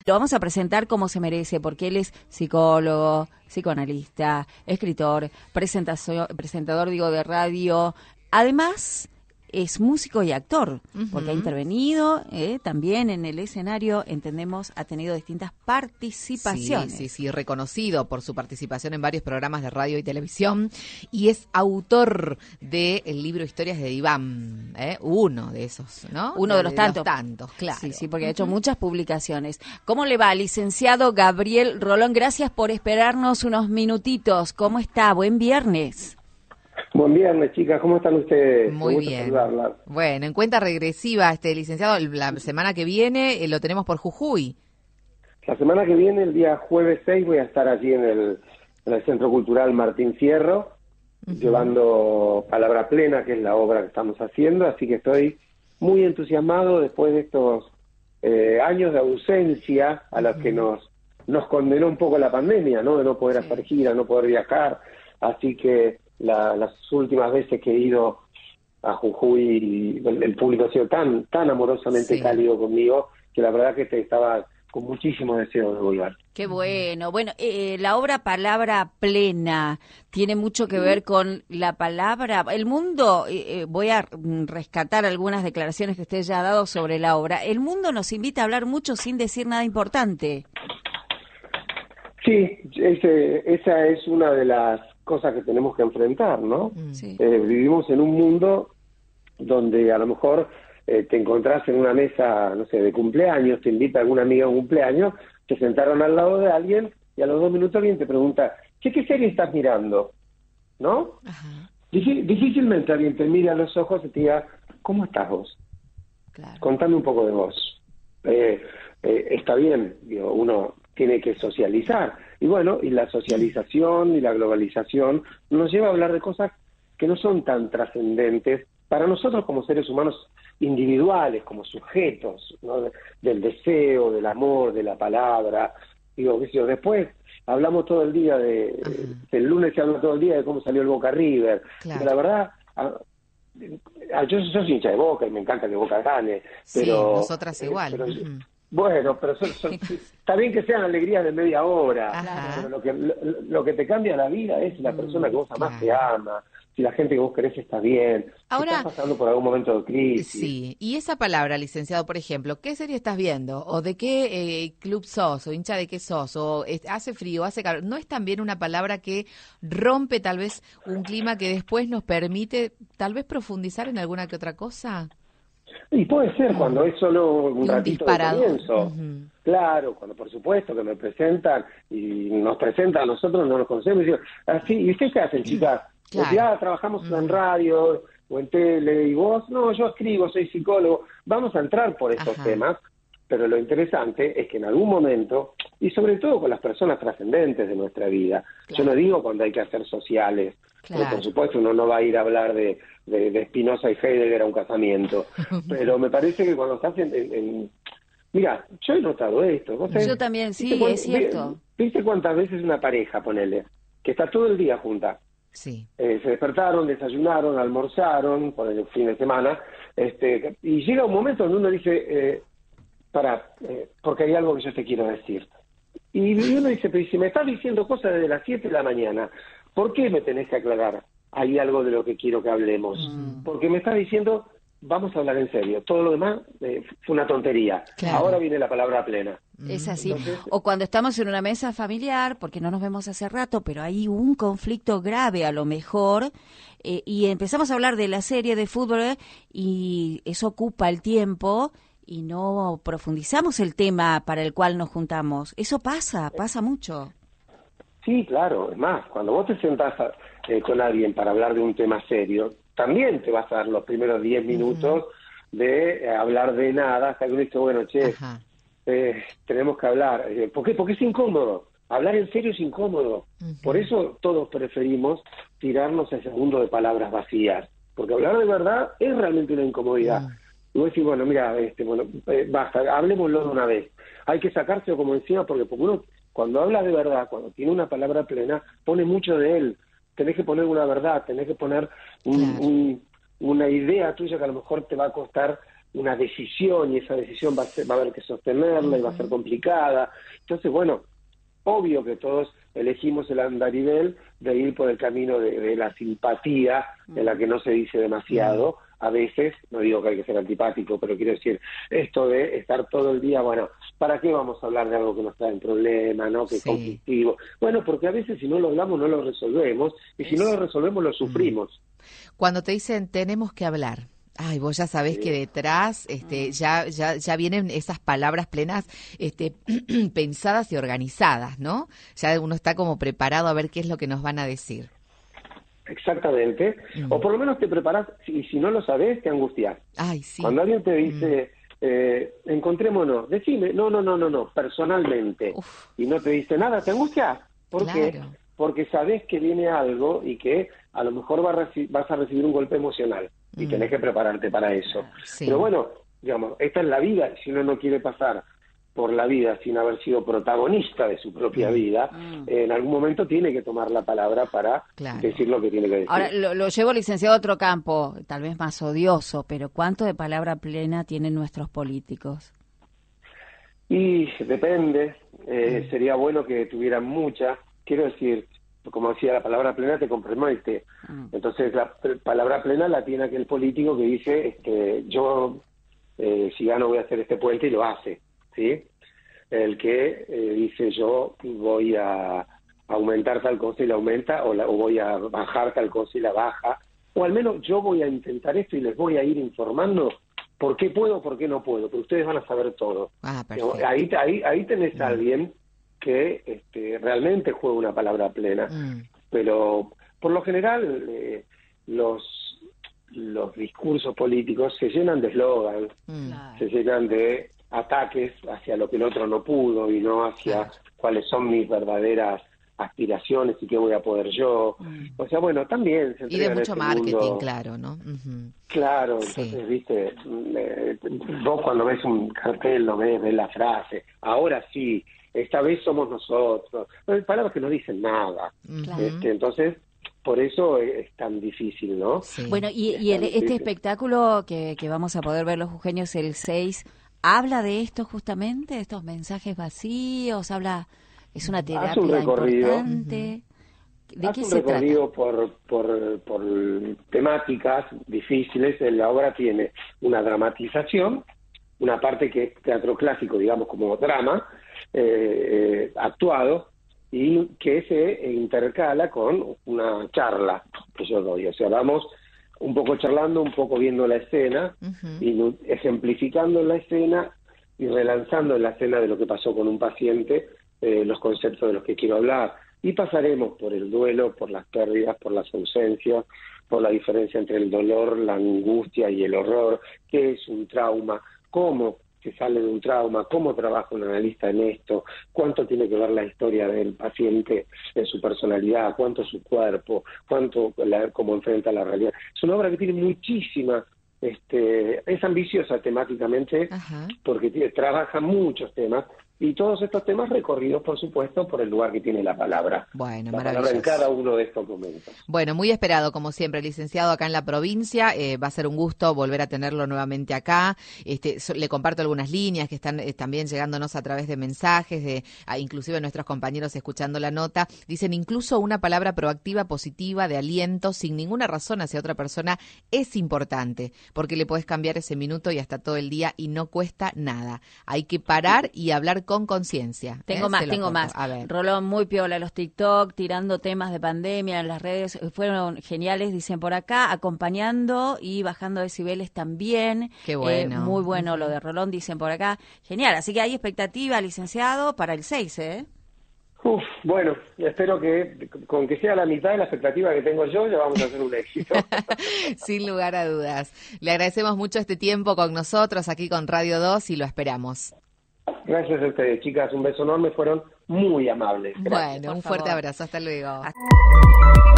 Lo vamos a presentar como se merece, porque él es psicólogo, psicoanalista, escritor, presentador de radio. Además, es músico y actor, porque ha intervenido también en el escenario, entendemos, ha tenido distintas participaciones. Sí, reconocido por su participación en varios programas de radio y televisión, y es autor del libro Historias de Diván, uno de esos, ¿no? Uno de los tantos. Claro. Sí, porque ha hecho muchas publicaciones. ¿Cómo le va, licenciado Gabriel Rolón? Gracias por esperarnos unos minutitos. ¿Cómo está? Buen viernes. Buen viernes, chicas. ¿Cómo están ustedes? Muy bien. Bueno, en cuenta regresiva, licenciado, la semana que viene lo tenemos por Jujuy. La semana que viene, el día jueves 6, voy a estar allí en el Centro Cultural Martín Fierro, llevando Palabra Plena, que es la obra que estamos haciendo, así que estoy muy entusiasmado después de estos años de ausencia a los que nos condenó un poco la pandemia, ¿no? De no poder hacer gira, no poder viajar, así que las últimas veces que he ido a Jujuy, el público ha sido tan amorosamente cálido conmigo, que la verdad que estaba con muchísimo deseo de volver. Qué bueno. Bueno, la obra Palabra Plena tiene mucho que ver con la palabra. El mundo, voy a rescatar algunas declaraciones que usted ya ha dado sobre la obra. El mundo nos invita a hablar mucho sin decir nada importante. Sí, esa es una de las cosas que tenemos que enfrentar, ¿no? Sí. Vivimos en un mundo donde a lo mejor te encontrás en una mesa, no sé, de cumpleaños, te invita alguna amiga a un cumpleaños, te sentaron al lado de alguien y a los 2 minutos alguien te pregunta, ¿qué serie estás mirando? ¿No? Ajá. Difícilmente alguien te mira a los ojos y te diga, ¿cómo estás vos? Claro. Contame un poco de vos. Está bien, digo, uno tiene que socializar. Y bueno, y la socialización y la globalización nos lleva a hablar de cosas que no son tan trascendentes para nosotros como seres humanos individuales, como sujetos, ¿no? Del deseo, del amor, de la palabra. Digo, después hablamos todo el día el lunes se habla todo el día de cómo salió el Boca River. Claro. Pero la verdad, yo soy hincha de Boca y me encanta que Boca gane. Pero, nosotras igual. Bueno, pero está bien que sean alegrías de media hora, pero lo que te cambia la vida es la persona que vos más te ama, si la gente que vos querés está bien, ahora, si estás pasando por algún momento de crisis. Sí, y esa palabra, licenciado, por ejemplo, ¿qué serie estás viendo? ¿O de qué club sos? ¿O hincha de qué sos? ¿O hace frío, hace calor? ¿No es también una palabra que rompe tal vez un clima que después nos permite tal vez profundizar en alguna que otra cosa? Y puede ser cuando es solo un ratito de comienzo. Claro, cuando por supuesto que me presentan y nos presentan a nosotros, no nos conocemos y dicen, así, ¿y usted qué hacen, chicas? Claro. Trabajamos en radio o en tele, y vos, no, yo escribo, soy psicólogo. Vamos a entrar por estos temas, pero lo interesante es que en algún momento, y sobre todo con las personas trascendentes de nuestra vida, yo no digo cuando hay que hacer sociales, pero por supuesto uno no va a ir a hablar de Spinoza y Heidegger a un casamiento, pero me parece que cuando estás mira, yo he notado esto. Yo también, sí, es cierto. ¿Viste cuántas veces una pareja, ponele, que está todo el día junta? Sí. Se despertaron, desayunaron, almorzaron por el fin de semana, y llega un momento donde uno dice, porque hay algo que yo te quiero decir. Y uno dice, pero si me estás diciendo cosas desde las 7 de la mañana, ¿por qué me tenés que aclarar? Hay algo de lo que quiero que hablemos. Porque me estás diciendo, vamos a hablar en serio. Todo lo demás fue una tontería. Claro. Ahora viene la palabra plena. Es así. Entonces, o cuando estamos en una mesa familiar, porque no nos vemos hace rato, pero hay un conflicto grave a lo mejor, y empezamos a hablar de la serie de fútbol, y eso ocupa el tiempo, y no profundizamos el tema para el cual nos juntamos. Eso pasa mucho. Sí, claro. Es más, cuando vos te sentás con alguien para hablar de un tema serio, también te vas a dar los primeros 10 minutos de hablar de nada, hasta que uno dice, bueno, che, tenemos que hablar. ¿Por qué? Porque es incómodo. Hablar en serio es incómodo. Por eso todos preferimos tirarnos a ese mundo de palabras vacías. Porque hablar de verdad es realmente una incomodidad. Y vos decís, bueno, mira, basta, hablemoslo de una vez. Hay que sacárselo como encima, porque uno, cuando habla de verdad, cuando tiene una palabra plena, pone mucho de él. Tenés que poner una verdad, tenés que poner una idea tuya que a lo mejor te va a costar una decisión y esa decisión va a haber que sostenerla y va a ser complicada. Entonces, bueno, obvio que todos elegimos el andarivel de ir por el camino de la simpatía, en la que no se dice demasiado. A veces, no digo que hay que ser antipático, pero quiero decir, esto de estar todo el día, bueno, ¿para qué vamos a hablar de algo que nos trae en problema, no? Que es conflictivo. Bueno, porque a veces si no lo hablamos no lo resolvemos, y si no lo resolvemos lo sufrimos. Cuando te dicen tenemos que hablar, ay, vos ya sabés que detrás ya vienen esas palabras plenas pensadas y organizadas, ¿no? Ya uno está como preparado a ver qué es lo que nos van a decir. Exactamente. O por lo menos te preparás, y si no lo sabés, te angustiás. Ay, sí. Cuando alguien te dice, encontrémonos, decime, no, personalmente, y no te dice nada, te angustiás. ¿Por qué? Porque sabés que viene algo y que a lo mejor vas a recibir un golpe emocional y tenés que prepararte para eso. Sí. Pero bueno, digamos, esta es la vida. Si uno no quiere pasar por la vida sin haber sido protagonista de su propia vida, en algún momento tiene que tomar la palabra para decir lo que tiene que decir. Ahora, lo llevo, licenciado, a otro campo, tal vez más odioso, pero ¿cuánto de palabra plena tienen nuestros políticos? Y depende, sería bueno que tuvieran mucha. Quiero decir, como decía, la palabra plena te compromete. Entonces, la palabra plena la tiene aquel político que dice, yo si gano voy a hacer este puente, y lo hace. ¿Sí? El que dice yo voy a aumentar tal cosa y la aumenta, o voy a bajar tal cosa y la baja, o al menos yo voy a intentar esto y les voy a ir informando por qué puedo, por qué no puedo, pero ustedes van a saber todo. Ahí tenés a alguien que realmente juega una palabra plena, pero por lo general los discursos políticos se llenan de eslogan, se llenan de ataques hacia lo que el otro no pudo y no hacia cuáles son mis verdaderas aspiraciones y qué voy a poder yo. O sea, bueno, también se entrega y de mucho marketing, mundo. claro, ¿no? Claro, entonces, viste, vos cuando ves un cartel lo ves la frase, ahora sí, esta vez somos nosotros. Hay palabras que no dicen nada. Entonces, por eso es tan difícil, ¿no? Sí. Bueno, y este espectáculo que vamos a poder ver los jujeños el 6, ¿habla de esto justamente, de estos mensajes vacíos? Es una terapia importante. ¿De qué se trata? Hace un recorrido por temáticas difíciles. La obra tiene una dramatización, una parte que es teatro clásico, digamos, como drama, actuado, y que se intercala con una charla que yo doy. O sea, vamos un poco charlando, un poco viendo la escena, y ejemplificando la escena y relanzando en la escena de lo que pasó con un paciente, los conceptos de los que quiero hablar. Y pasaremos por el duelo, por las pérdidas, por las ausencias, por la diferencia entre el dolor, la angustia y el horror, qué es un trauma, cómo se sale de un trauma, cómo trabaja un analista en esto, cuánto tiene que ver la historia del paciente en su personalidad, cuánto su cuerpo, cómo enfrenta la realidad. Es una obra que tiene muchísima, es ambiciosa temáticamente, porque trabaja muchos temas, y todos estos temas recorridos, por supuesto, por el lugar que tiene la palabra. Bueno, la maravilloso. palabra en cada uno de estos momentos. Bueno, muy esperado, como siempre, licenciado, acá en la provincia. Va a ser un gusto volver a tenerlo nuevamente acá. Le comparto algunas líneas que están también llegándonos a través de mensajes, inclusive nuestros compañeros escuchando la nota. Dicen, incluso una palabra proactiva, positiva, de aliento, sin ninguna razón hacia otra persona, es importante, porque le podés cambiar ese minuto y hasta todo el día y no cuesta nada. Hay que parar y hablar con conciencia. Tengo más. A ver. Rolón, muy piola, los TikTok, tirando temas de pandemia en las redes, fueron geniales, dicen por acá, acompañando y bajando decibeles también. Qué bueno. Muy bueno lo de Rolón, dicen por acá. Genial, así que hay expectativa, licenciado, para el 6, ¿eh? Bueno, espero que con que sea la mitad de la expectativa que tengo yo, ya vamos a hacer un éxito. Sin lugar a dudas. Le agradecemos mucho este tiempo con nosotros aquí con Radio 2 y lo esperamos. Gracias a ustedes, chicas. Un beso enorme. Fueron muy amables. Gracias. Bueno, un fuerte abrazo. Hasta luego.